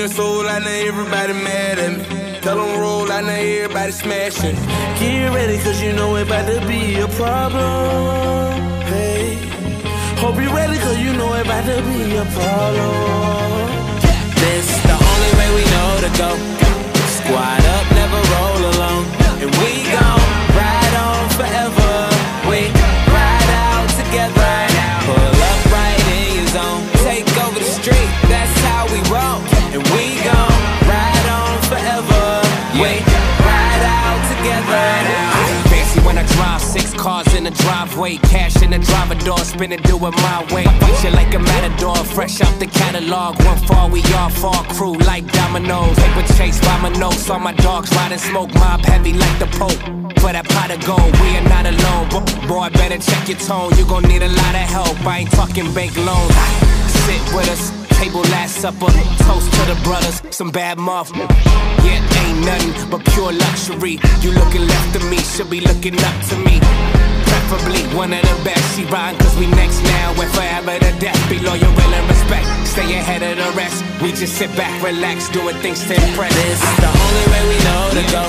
done sold, I know everybody mad at me. Tell them roll, I know everybody smashing. Get ready, cause you know it about to be a problem. Hey, hope you ready, cause you know it about to be a problem. This the only way we know to go. Squad up, never roll alone. And we gon' ride on forever. We ride out together. Pull up right in your zone. Take over the street, that's how we roll. And we gon' ride on forever. We ride out together. Fancy when I drive 6 cars in the driveway. Cash in the driver door, spin it, do it my way. Beat you like a matador, fresh out the catalog. One fall, we all fall, crew like dominoes. Paper chase by my notes, all my dogs riding smoke. Mob heavy like the Pope. For that pot of gold, we are not alone. Boy, better check your tone, you gon' need a lot of help. I ain't talking bank loans. Sit with us, table last supper. Toast to the brothers, some bad muff. Yeah, ain't nothing but pure luxury. You looking left of me, should be looking up to me. Preferably one of the best. She riding cause we next now. We're forever to death. Be loyal, will and respect. Stay ahead of the rest. We just sit back, relax, doing things to impress. This is the only way we know to go.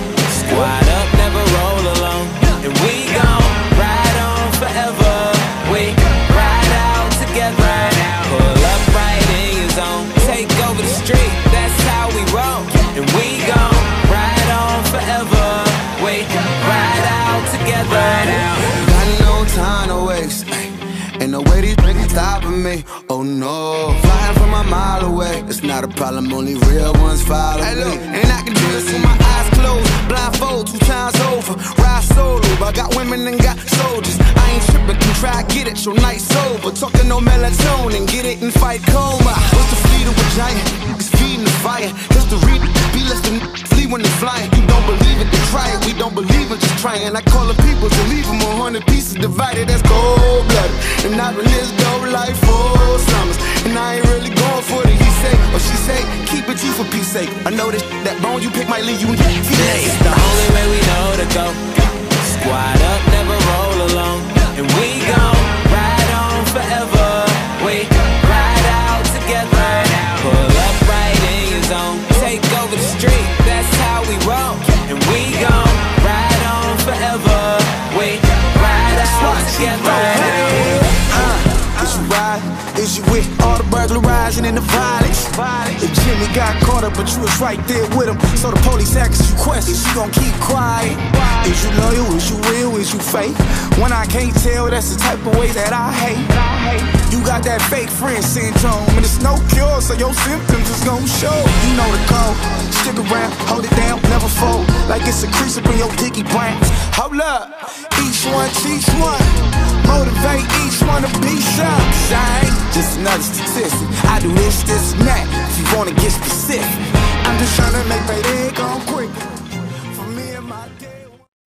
Squad up, never roll alone. And we gon' ride on forever. We ride out together. Pull up right in your zone. Take over the street, that's how we roll. And we gon' ride on forever. We ride out together. Got no time to waste. Ain't no way these niggas stopping me. Oh no, flying from a mile away. It's not a problem, only real ones follow me. And I can do this with my eyes closed. Blindfold 2 times over. Ride solo, I got women and got soldiers. I ain't tripping, can try get it, your night sober. Talking no melatonin, get it and fight coma. What's the fleet of a giant? It's feeding the fire. History be less than flee when they flying. You don't believe it, they try it. We don't believe it, just trying. I call the people to leave them 100 pieces divided. That's cold-blooded. And I've been this dope life for summers. And I ain't really going for the he say or she say. Keep it you for peace sake. I know this that bone you pick might leave you in this is the only way we know to go. Squad up, never roll alone. And we gon' ride on forever. We ride out together. Pull up right in your zone. Take over the street, that's how we roll. And we gon' ride on forever. We ride out together. Is you ride? Is you with all the burglarizing and the violence? If Jimmy got caught up, but you was right there with him. So the police asks you questions, you gon' keep quiet. Is you loyal? Is you real? Is you fake? When I can't tell, that's the type of way that I hate. You got that fake friend syndrome, and it's no cure, so your symptoms is gon' show. You know the code. Stick around, hold it down, never fold. Like it's a crease up in your dicky brain. Hold up, each one teach one. Motivate each one to be some. I ain't just another statistic. I do this, this, and that. If you wanna get specific, I'm just trying to make that egg go quick. For me and my day.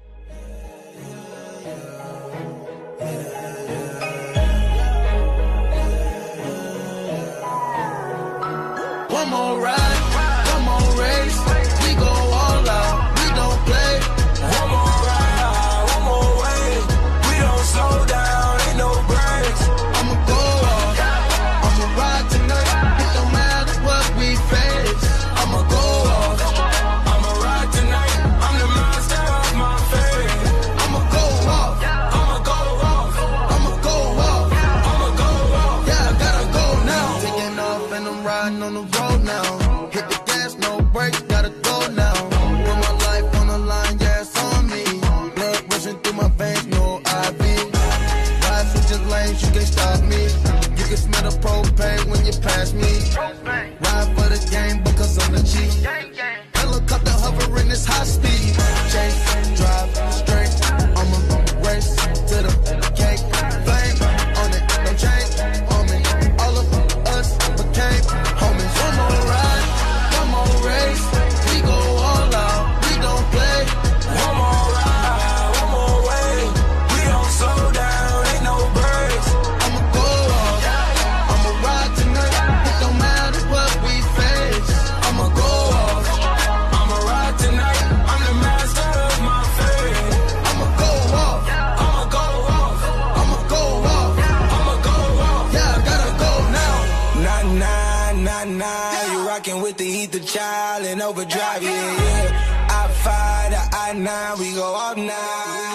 One more ride, one more race. We go all out, we don't play. One more ride, one more way. We don't slow down, ain't no breaks. I'ma go off, I'ma ride tonight. It don't matter what we face. I'ma go off, I'ma ride tonight. I'm the master of my fate. I'ma go off, I'ma go off, I'ma go off, I'ma go off. Yeah, I gotta go now. Taking off and I'm riding on the road now. Hit the gas, no brakes, gotta go now. Put my life on the line, yeah, it's on me. Blood rushing through my veins, no IV. Ride switching lanes, you can't stop me. You can smell the propane when you pass me. Ride for the game because I'm the G. Helicopter hovering this high speed. Chase, drive, straight. I'ma race to the cake. Flame on it, no change on me. All of us became homies. One rockin' with the Ether Child and Overdrive, yeah, yeah. I-5 to I-9, we go all night.